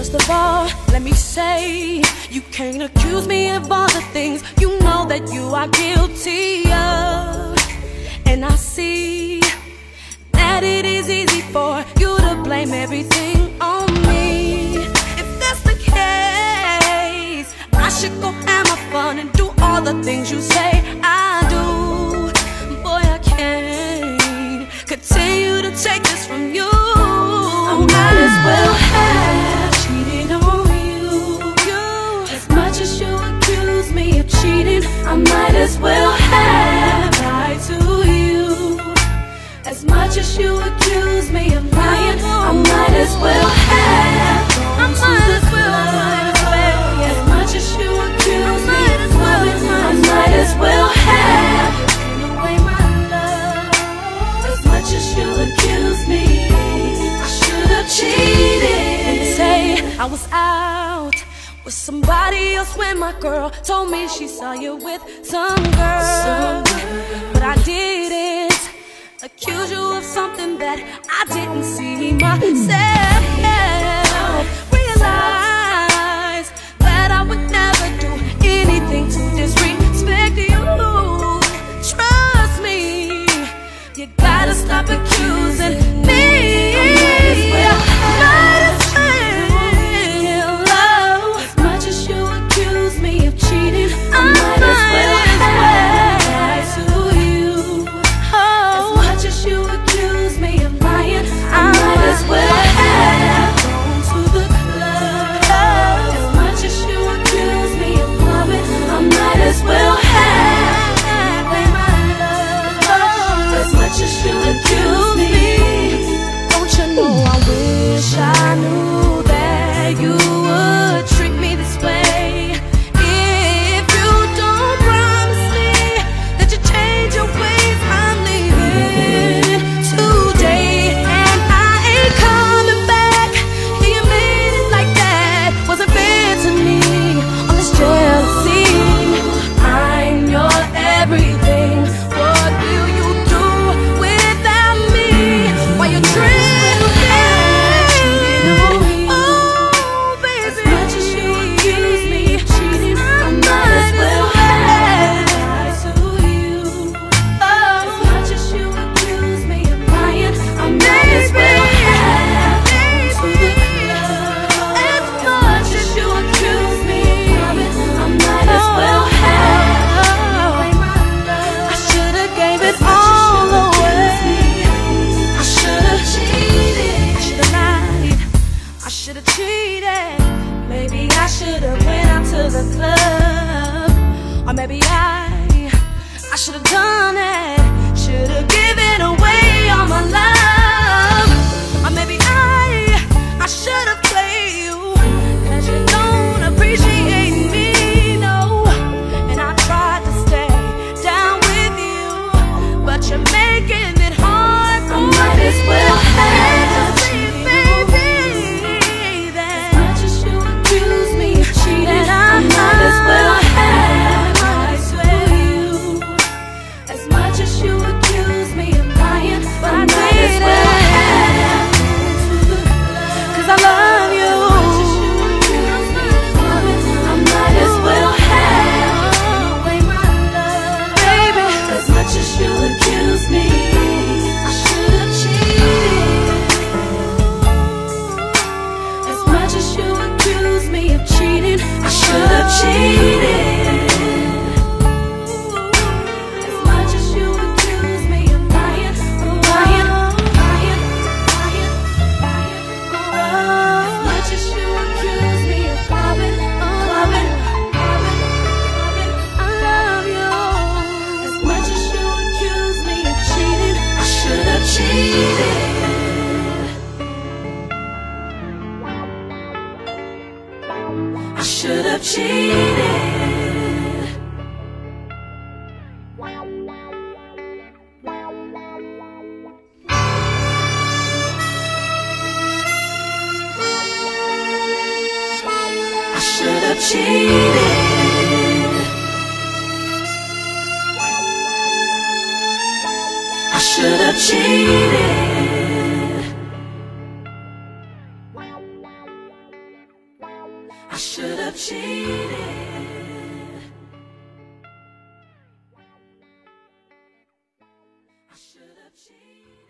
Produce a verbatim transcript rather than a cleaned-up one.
First of all, let me say, you can't accuse me of all the things you know that you are guilty of. And I see that it is easy for you to blame everything on me. If that's the case, I should go have my fun and do all the things you say I do. Boy, I can't continue to take this from you. I might as well have cheated on you. you. As much as you accuse me of cheating, I might as well have lied to you. As much as you accuse me of lying, I might as well have gone to the club. As much as you accuse me of loving, I might as well have given away my love. As much as you accuse me, I should have cheated. And say I was out with somebody else when my girl told me she saw you with some girl. But I didn't accuse you of something that I didn't see myself. Realize that I would never do anything to disrespect you. Trust me, you gotta stop accusing me. Might as well, love. As much as you accuse me of cheating, I might as well lie to you. As much as you accuse me of lying, I might as well have gone to the club. As much as you accuse me of loving, I might as well have given away my love. As much as you accuse me, don't you know I wish I knew that you would treat me this way. If you don't promise me that you change your ways, I'm leaving today and I ain't coming back. You made it like that wasn't fair to me. All this jealousy, I'm your everything. What will you do without me? Why you treat me? Oh, baby. As much as you accuse me of cheating, I might as well have lied to you. As much as you accuse me of lying, I might as well have gone to the club. As much as you accuse me of loving, I might as well have given away my love. I should've gave it all away. I should've cheated. I should've lied. I should've cheated. Maybe I should've went out to the club. Or maybe I, I should've done it. Should've given away all my love. Or maybe I, I should've played you, 'cause you don't appreciate me, no. And I tried to stay down with you, but you're making it hard for me. I might as well have cheated, baby. As much as you accuse me of cheating, I might as well have lied to you. As much as you accuse me of lying, but I might as well have gone to the club. 'Cause I love you. I might as well have given away my love, baby. As much as you accuse me, I should've cheated. As much as you accuse me of cheating, I should've cheated. As much as you accuse me of lying, lying, lying, lying, lying. As much as you accuse me of loving, loving, loving, loving, I love you. As much as you accuse me of cheating, I should've cheated. I should've cheated. I should've cheated. I should've cheated. I should have cheated. I should have cheated.